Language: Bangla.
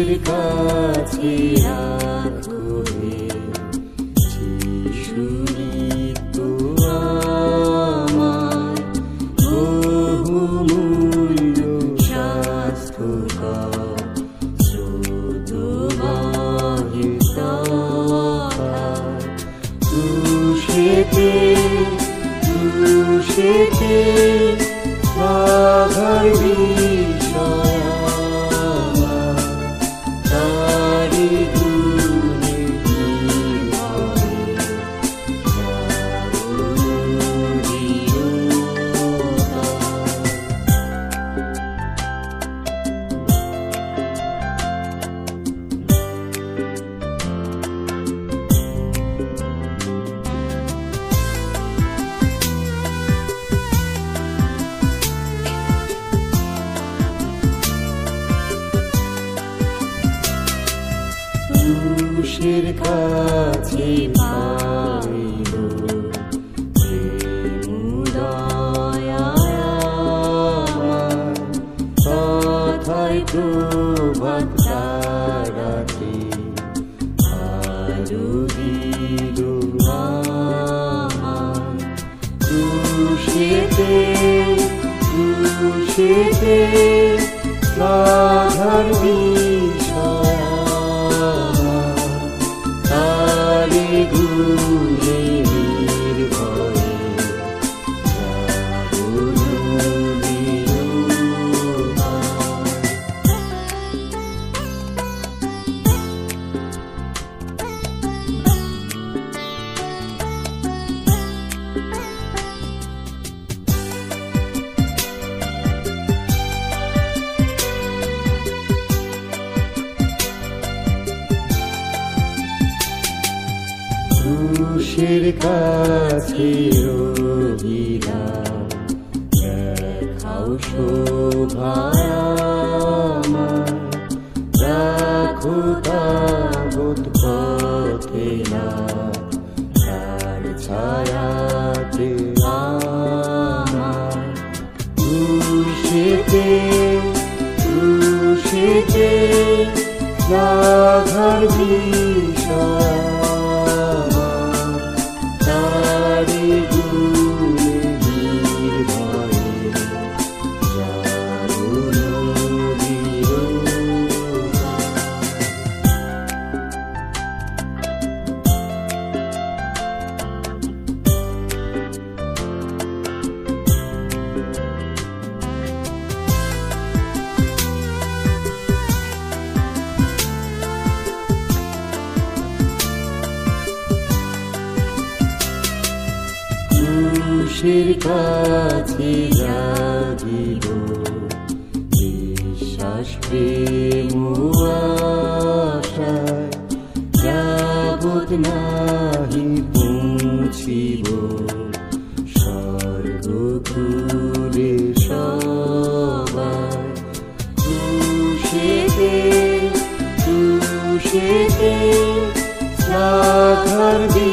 ক্রুশের কাছে রাখো হে যিশুরিত আমার বহুমূল্য স্বাস্থ্যকর স্রোতবাহির তথা ক্রুশেতে বাধার বিষয় আমার তারি গুণে ক্রুশের কাছে পাইল প্রেমোদয়ার তথায় প্রভাত তারাতে আলো দিল আমার ক্রুশেতে বাধার বিষয় তারি গুণে নির্ভয়ে ক্রুশের কাছে রহিলাম দেখাও শোভায় আমার রাখো তাবৎ পথে না তার ছায়াতে আমার ক্রুশেতে বাধার বিষয় তারি গুণে নির্ভয়ে ক্রুশের কাছে জাগিল বিশ্বাস প্রেম আশায় যাবৎ নাহি পৌঁছিব স্বর্গকুলে সবাই ক্রুশেতে বাধার